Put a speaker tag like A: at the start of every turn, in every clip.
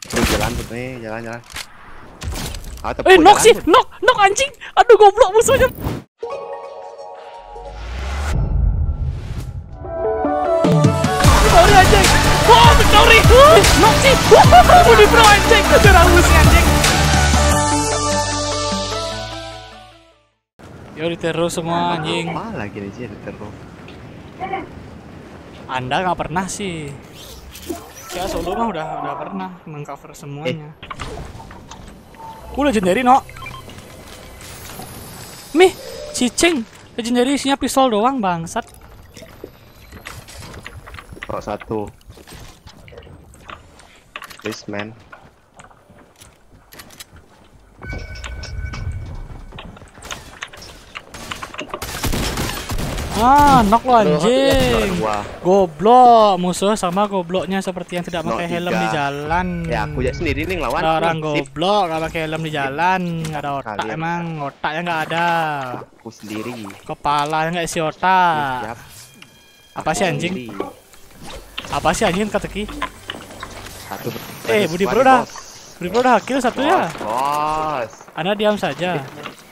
A: Jalan tuh nih, jalan.
B: Knock sih, knock anjing. Aduh goblok musuhnya. Victory anjing. Wow, victory. Knock sih. Budi pro anjing. Terus anjing. Yo diterus semua anjing.
A: Apa lagi nih sih diterus?
B: Anda nggak pernah sih. Ya solo mah udah pernah mengcover semuanya. Legendary no. Mih, cicing. Legendary isinya pistol doang bangsat.
A: Kok satu. Please man.
B: Knock lo anjing. Goblok, musuh sama gobloknya seperti yang tidak pakai helm di jalan.
A: Ya aku aja sendiri nih lawan.
B: Orang goblok gak pakai helm di jalan, nggak ada otak kalian. Emang otaknya nggak ada.
A: Aku sendiri.
B: Kepala nggak isi otak.
A: Siap.
B: Apa sih anjing? Apa sih anjing kateki?
A: Satu.
B: Budi Pro dah. Budi Pro dah kill satu ya.
A: Bos.
B: Anda diam saja.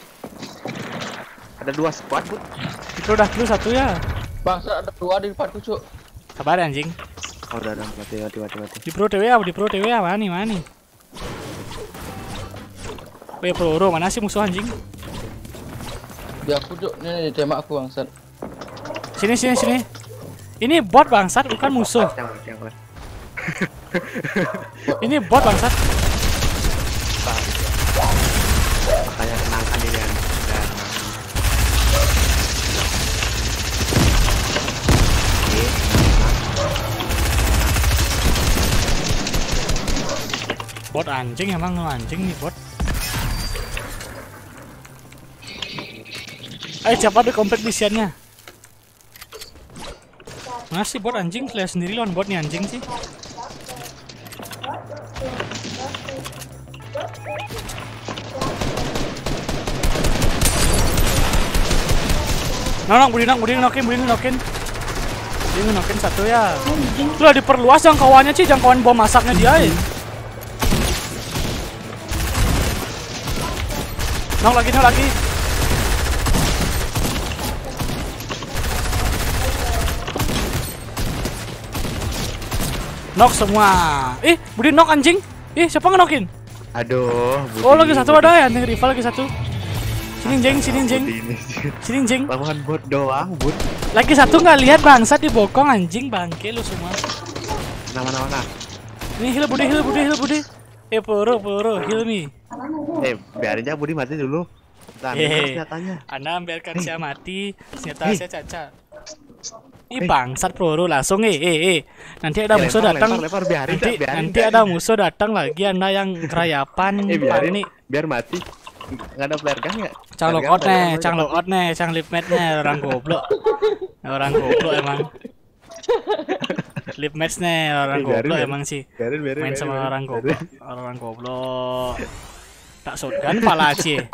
A: Ada 2 squad, Bud.
B: Itu udah kill satu ya.
C: Bangsa ada 2 di depanku, Cuk.
B: Sabar anjing.
A: Oh, udah mati.
B: Di Pro TW ya, di Pro TW ya, mani. Weh, Pro mana sih musuh anjing?
C: Di aku, Cuk. Ini tembak aku bangsat.
B: Sini. Ini bot bangsat, bukan musuh. Ini bot bangsat.
A: Makanya tenangkan diri Anda.
B: Bot anjing emang anjing nih bot. Ayo siapa deh komplit misiannya? Masih bot anjing, lihat sendiri lawan bot nih anjing sih. Budi nokin satu ya. Itu lah diperluas jangkauannya sih, jangkauan bom masaknya dia. Knock lagi. Knock semua. Budi knock anjing. Siapa ngenokin?
A: Aduh, Budi.
B: Oh, lagi satu ada ya, nih rival lagi satu. Sini jeng.
A: Lawan bot doang, Bud.
B: Lagi satu nggak lihat bangsat di bokong anjing bangke lu semua.
A: Mana?
B: Ini heal Budi. Poro, heal me.
A: Biarin aja Budi mati dulu. Senjatanya.
B: Anda biarkan saya mati, senjata saya caca. Bangsat Poro langsung nanti ada musuh datang. Nanti ada musuh datang lagi Anda yang kerayapan.
A: Biarin biar mati. Nggak ada flare gun nggak?
B: Cang logout nih, cang lip match-nya orang goblok emang. Lip match nih orang goblok emang sih. Main sama orang goblok. Tak shotgun pala aja.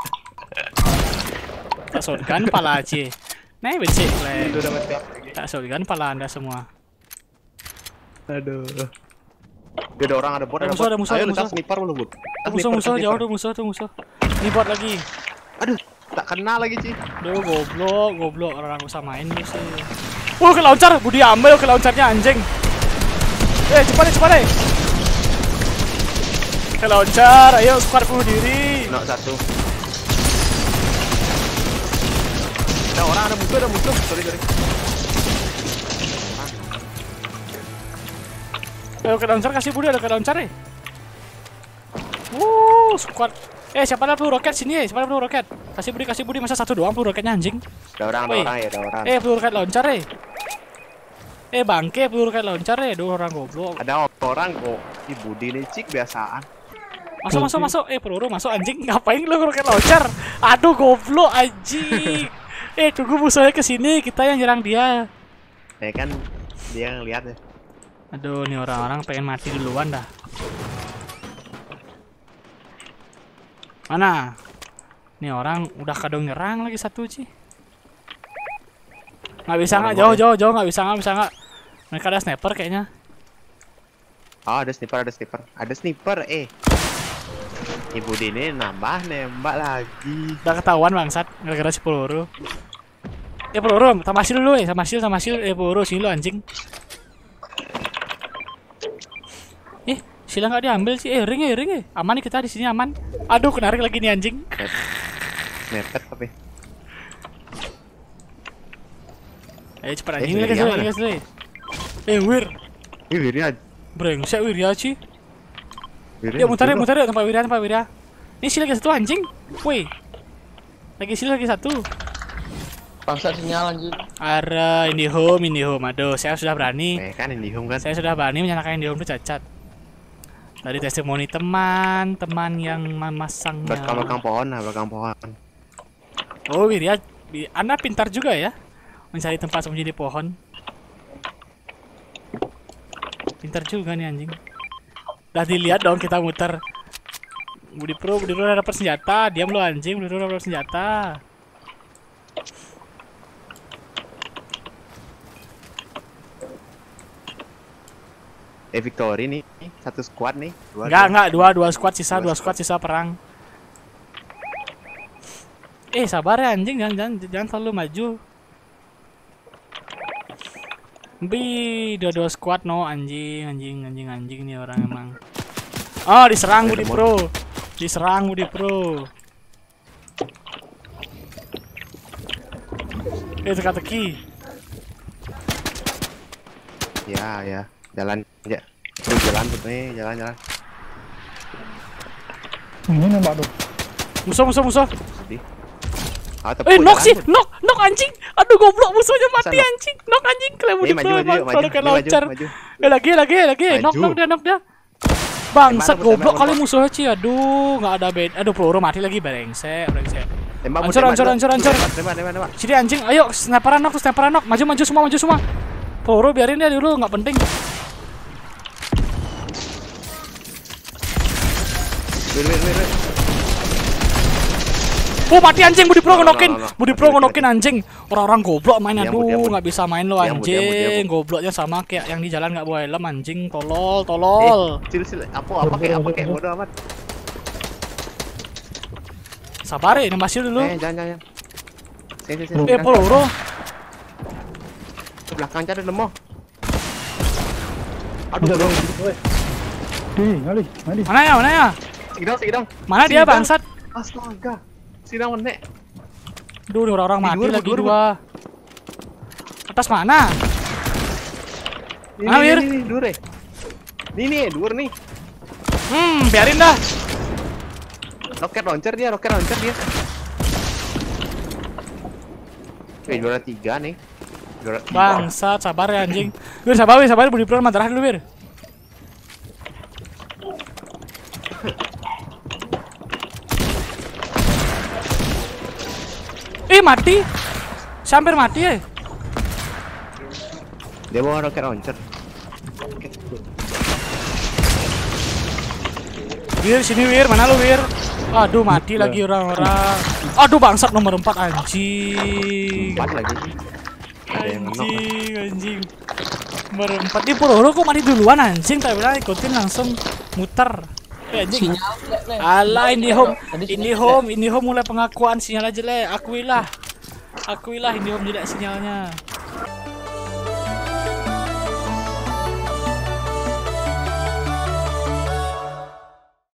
B: Nih becek le. Tak shotgun pala Anda semua.
A: Aduh. Ada orang, ada bot, ada
B: musuh.
A: Ayo kita sniper dulu, Bud.
B: Musuh jauh tuh musuh. Ini bot lagi.
A: Aduh, tak kena lagi, Ci.
B: Duh, goblok orang samain lu sih. Ke launcher, Budi ambil ke launchernya anjing. Cepat deh. Ke launcher, ayo squad bunuh diri.
A: Knock satu. Ada orang, ada musuh. Sorry.
B: Ayo ke launcher, kasih Budi ada ke launcher squad. Siapa ada peluru roket sini siapa ada peluru roket? Kasih Budi masa satu doang peluru roketnya anjing.
A: Ada orang.
B: Peluru roket launcher bangke peluru roket launcher Duh orang goblok.
A: Ada orang kok. Budi nih cik biasaan.
B: Masuk. Peluru masuk anjing. Ngapain lu roket launcher? Aduh goblok anjing. Tunggu musuhnya kesini, kita yang nyerang dia.
A: Kan dia ngeliat ya.
B: Aduh, nih orang-orang pengen mati duluan dah. Mana? Nih orang udah kadang nyerang lagi satu sih. Nggak bisa nggak jauh nggak bisa nggak. Mereka ada sniper kayaknya.
A: Oh, ada sniper, ada sniper. Ada sniper, Ibu Dini nambah nembak lagi.
B: Udah ketahuan bangsat, gara-gara si peluru. Peluru, sama sil dulu sama sil, peluru sini lu anjing. Sila nggak diambil sih, ring aman nih kita di sini aman. Aduh, kenarik lagi nih anjing.
A: Mepet tapi.
B: Ayo cepat anjing guys. Wir.
A: Wirnya.
B: Brengsek Wirya sih. Yuk muter yuk tempat Wirya. Ini sila lagi satu anjing. Woi. Sila lagi satu.
C: Bangsa sinyal anjing.
B: Ara Indihome. Aduh, saya sudah berani.
A: Kan Indihome kan.
B: Saya sudah berani menyalakan Indihome itu cacat. Tadi testimoni teman yang memasangnya.
A: Belakang pohon.
B: Oh, Wirya, Anda pintar juga ya mencari tempat sembunyi di pohon. Pintar juga nih anjing. Udah dilihat dong kita muter. Budi Pro udah dapat senjata. Diam lu anjing, Budi Pro udah dapat senjata.
A: Victory nih, satu squad nih.
B: Enggak, dua squad sisa perang. Sabar ya anjing, jangan selalu maju. Dua squad no anjing nih orang emang. Oh, diserang Budi Pro. Teka-teki.
A: Ya. Jalan aja. Jalan.
D: Ini nembak tuh.
B: Musuh.
A: Sedih.
B: Knock sih, knock anjing. Aduh goblok, musuhnya mati anjing. Knock anjing, kalian Budi Pro baru kayak launcher. Lagi. Knock dia. Bangsat goblok kali musuhnya sih. Aduh, enggak ada bed. Aduh, peluru mati lagi brengsek. Hancur.
A: Tembak.
B: Sini anjing, ayo sniperan knock. Maju semua. Peluru biarin dia dulu, enggak penting.
A: Wir.
B: Oh, mati anjing, Budi Pro ngenokin anjing. Orang-orang goblok main, aduh nggak bisa main lo anjing. Gobloknya sama kayak yang di jalan nggak bawa helm anjing, tolol.
A: Sil, apa kayak bodo amat.
B: Sabar ya, nembak dulu.
A: Jangan. Sini.
B: Peluru.
A: Ke belakang aja ada nemu.
D: Aduh. Ngali.
B: Mana ya?
A: Sidang.
B: Mana dia bangsat?
A: Astaga. Sidang menek.
B: Duh, orang mati lagi dua. Atas mana?
A: Ini Dure. Nih, Dur nih.
B: Biarin dah.
A: Roket launcher dia. Juara 3 nih.
B: Bangsat, sabar ya anjing. Wir, sabar Budi Pro mantarah dulu, Wir. Mati. Hampir mati ya.
A: Dia bawa roket launcher.
B: Wir, sini Wir, mana lu Wir? Aduh, mati lagi orang-orang. Aduh, bangsat nomor 4 anjing.
A: 4 lagi.
B: Anjing. Nomor 4 di peluru kok mati duluan anjing, tak bilang ikutin langsung muter. Anjing. Alah, Indihome mulai pengakuan sinyalnya jelek. Akuilah Indihome jelek sinyalnya.